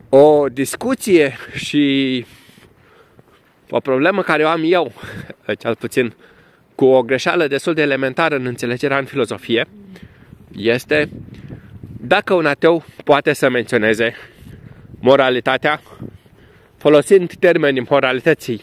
O discuție și o problemă care o am eu, cel puțin cu o greșeală destul de elementară în înțelegerea în filozofie, este dacă un ateu poate să menționeze moralitatea folosind termenii moralității,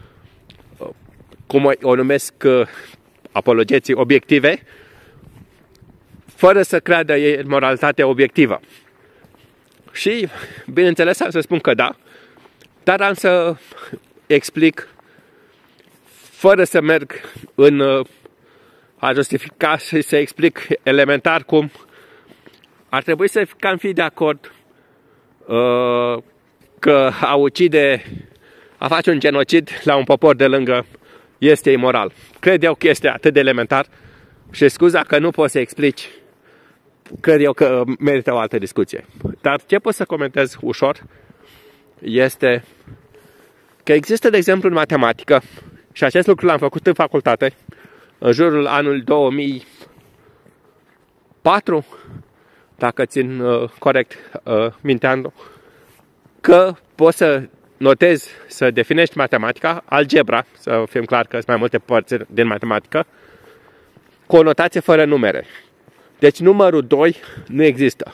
cum o numesc apologeții, obiective, fără să creadă ei în moralitatea obiectivă. Și, bineînțeles, am să spun că da, dar am să explic, fără să merg în a justifica și să explic elementar cum ar trebui să cam fi de acord că a face un genocid la un popor de lângă este imoral. Cred eu că este atât de elementar și scuza că nu poți să explici, cred eu că merită o altă discuție. Dar ce pot să comentez ușor este că există, de exemplu, în matematică, și acest lucru l-am făcut în facultate, în jurul anului 2004, dacă țin corect minte anul, că poți să notezi, să definești matematica, algebra, să fim clar că sunt mai multe părți din matematică, cu o notație fără numere. Deci numărul 2 nu există.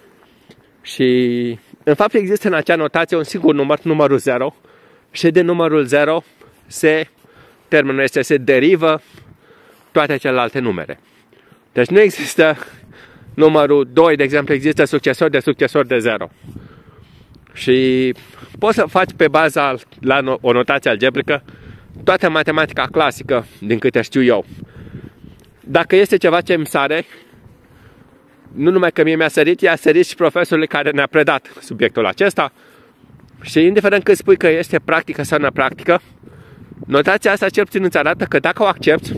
Și în fapt există în acea notație un singur număr, numărul 0, și de numărul 0 termenul este, se derivă toate celelalte numere. Deci nu există numărul 2, de exemplu, există succesor de 0. Și poți să faci pe baza la o notație algebrică toată matematica clasică, din câte știu eu. Dacă este ceva ce îmi sare, nu numai că mie mi-a sărit, i-a sărit și profesorului care ne-a predat subiectul acesta. Și indiferent cât spui că este practică sau nepractică, notația asta cel puțin îți arată că dacă o accepti,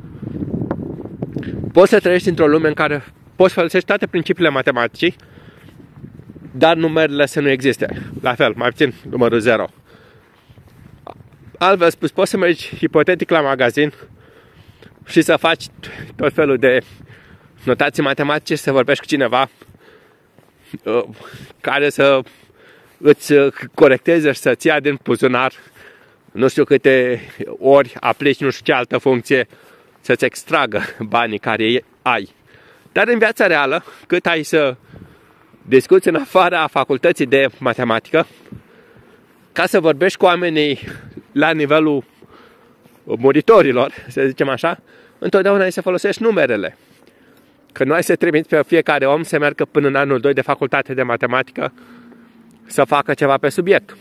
poți să trăiești într-o lume în care poți folosești toate principiile matematicii, dar numerele să nu existe. La fel, mai puțin numărul 0. Altfel spus, poți să mergi hipotetic la magazin și să faci tot felul de notații matematice, să vorbești cu cineva care să îți corecteze și să-ți ia din buzunar nu știu câte ori aplici nu știu ce altă funcție să-ți extragă banii care ai. Dar în viața reală, cât ai să discuți în afara facultății de matematică, ca să vorbești cu oamenii la nivelul muritorilor, să zicem așa, întotdeauna ai să folosești numerele. Că nu ai să trimiți pe fiecare om să meargă până în anul 2 de facultate de matematică să facă ceva pe subiect.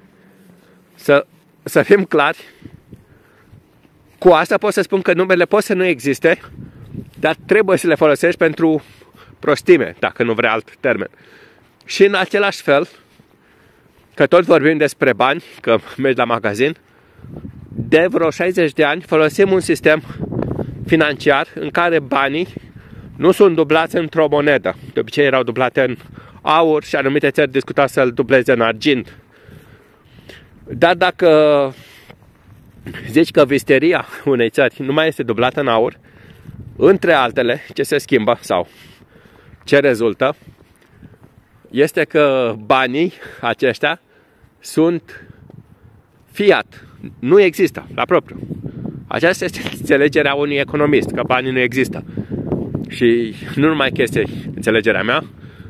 Să fim clari, cu asta pot să spun că numerele pot să nu existe, dar trebuie să le folosești pentru prostime, dacă nu vrei alt termen. Și în același fel, că tot vorbim despre bani, că mergi la magazin, de vreo 60 de ani folosim un sistem financiar în care banii nu sunt dublați într-o monedă. De obicei erau dublate în aur și anumite țări discutau să-l dubleze în argint. Dar dacă zici că visteria unei țări nu mai este dublată în aur, între altele, ce se schimbă sau ce rezultă, este că banii aceștia sunt fiat. Nu există, la propriu. Aceasta este înțelegerea unui economist, că banii nu există. Și nu numai că este înțelegerea mea,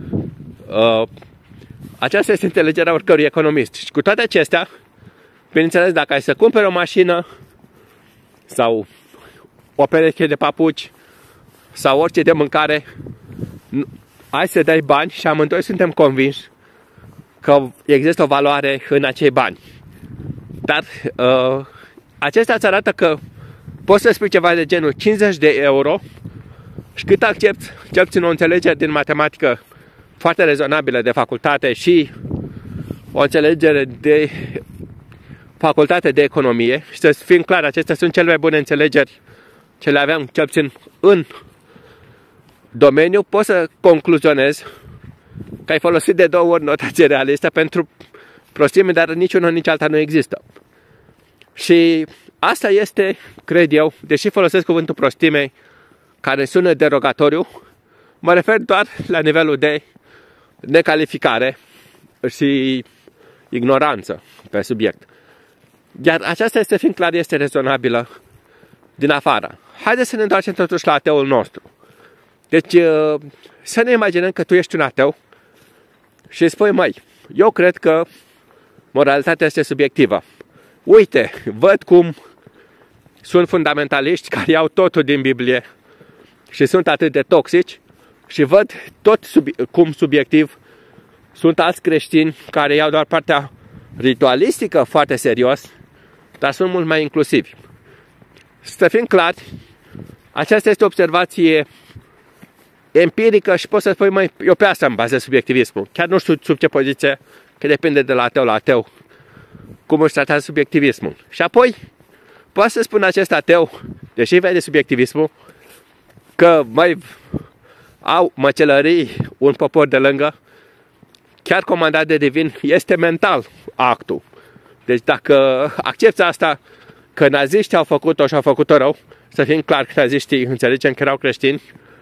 aceasta este înțelegerea oricărui economist. Și cu toate acestea, bineînțeles, dacă ai să cumperi o mașină sau o pereche de papuci sau orice de mâncare, ai să dai bani și amândoi suntem convinși că există o valoare în acei bani. Dar acestea îți arată că poți să spui ceva de genul 50 de euro și cât accepti, cel puțin o înțelegere din matematică foarte rezonabilă de facultate și o înțelegere de facultate de economie, și să fim clar, acestea sunt cele mai bune înțelegeri ce le aveam cel puțin în domeniu, poți să concluzionezi că ai folosit de 2 ori notație realistă pentru prostime, dar niciuna, nici alta nu există. Și asta este, cred eu, deși folosesc cuvântul prostime care sună derogatoriu, mă refer doar la nivelul de necalificare și ignoranță pe subiect. Iar aceasta, să fim clar, este rezonabilă din afară. Haideți să ne întoarcem totuși la ateul nostru. Deci să ne imaginăm că tu ești un ateu și spui, măi, eu cred că moralitatea este subiectivă. Uite, văd cum sunt fundamentaliști care iau totul din Biblie și sunt atât de toxici și văd tot cum subiectiv sunt alți creștini care iau doar partea ritualistică foarte serios, dar sunt mult mai inclusivi. Să fim clari, aceasta este o observație empirică și poți să spui, măi, eu pe asta îmi bazez subiectivismul. Chiar nu știu sub ce poziție, că depinde de la ateu la ateu, cum își tratează subiectivismul. Și apoi, poate să spun acest ateu, deși vede subiectivismul, că mai au măcelării un popor de lângă, chiar comandat de divin, este mental actul. Deci dacă accepți asta, că naziștii au făcut-o și au făcut-o rău, să fim clar că naziștii înțelegem că erau creștini,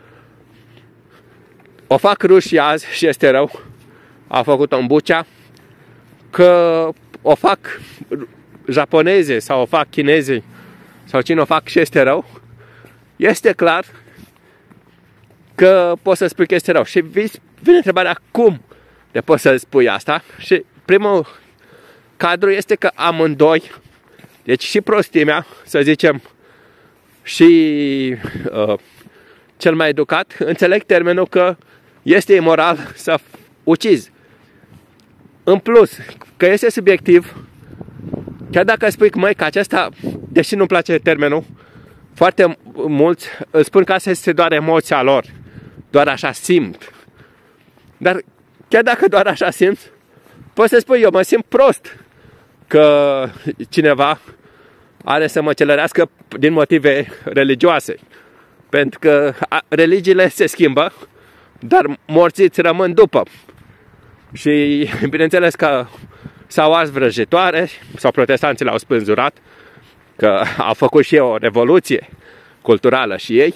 o fac rușii azi și este rău, au făcut-o în Bucea, că o fac japoneze sau o fac chinezii sau cine o fac și este rău, este clar că poți să spui că este rău. Și vine întrebarea cum de poți să spui asta. Și primul cadru este că amândoi, deci și prostimea, să zicem, și cel mai educat, înțeleg termenul că este imoral să ucizi. În plus, că este subiectiv, chiar dacă spui că, măi, că acesta, deși nu-mi place termenul, foarte mulți îți spun că asta este doar emoția lor, doar așa simt. Dar chiar dacă doar așa simți, poți să spui, eu mă simt prost că cineva are să mă celărească din motive religioase. Pentru că religiile se schimbă, dar morții îți rămân după. Și bineînțeles că s-au ars vrăjitoare, sau protestanții l-au spânzurat, că au făcut și ei o revoluție culturală și ei.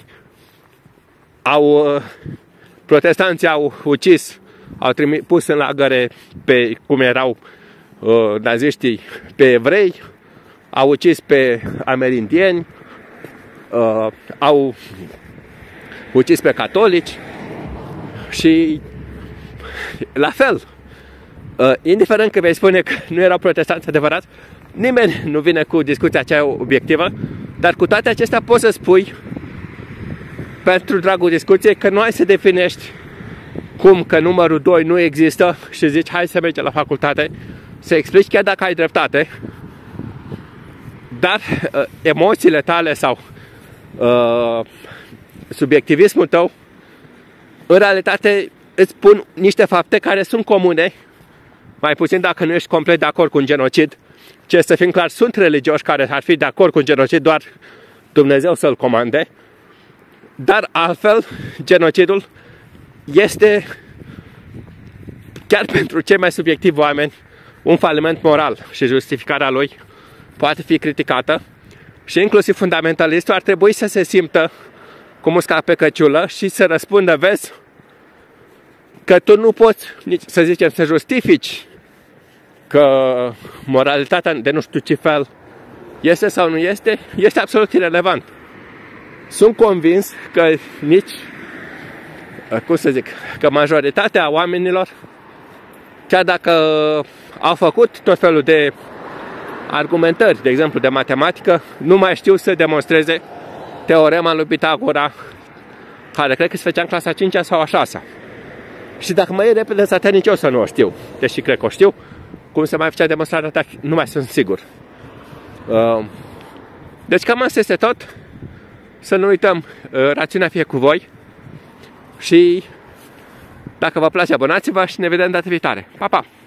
Protestanții au ucis, au pus în lagăre, cum erau naziștii, pe evrei, au ucis pe amerindieni, au ucis pe catolici și la fel, indiferent că vei spune că nu erau protestanți adevărați, nimeni nu vine cu discuția aceea obiectivă, dar cu toate acestea poți să spui, pentru dragul discuției, că nu ai să definești cum că numărul 2 nu există și zici hai să mergem la facultate, să explici chiar dacă ai dreptate, dar emoțiile tale sau subiectivismul tău în realitate îți spun niște fapte care sunt comune, mai puțin dacă nu ești complet de acord cu un genocid. Ce să fim clar, sunt religioși care ar fi de acord cu un genocid, doar Dumnezeu să-l comande. Dar altfel, genocidul este, chiar pentru cei mai subiectivi oameni, un faliment moral și justificarea lui poate fi criticată. Și inclusiv fundamentalistul ar trebui să se simtă cu musca pe căciulă și să răspundă, vezi, că tu nu poți, să zicem, să justifici că moralitatea de nu știu ce fel este sau nu este, este absolut irelevant. Sunt convins că nici, cum să zic, că majoritatea oamenilor, chiar dacă au făcut tot felul de argumentări, de exemplu de matematică, nu mai știu să demonstreze teorema lui Pitagora, care cred că se făcea în clasa 5-a sau a 6-a. Și dacă mă iei repede, s-ar nici eu să nu o știu, deși cred că o știu, cum se mai făcea demonstrarea ta, nu mai sunt sigur. Deci cam asta este tot. Să nu uităm, rațiunea fie cu voi și dacă vă place, abonați-vă și ne vedem data viitoare. Pa, pa!